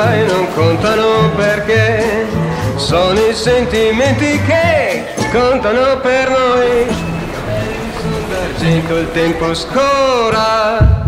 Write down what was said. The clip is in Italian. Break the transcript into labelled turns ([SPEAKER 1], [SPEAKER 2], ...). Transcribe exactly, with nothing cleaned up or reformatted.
[SPEAKER 1] sai, non contano perché sono i sentimenti che contano per noi. Sono d'argento, il tempo scorra.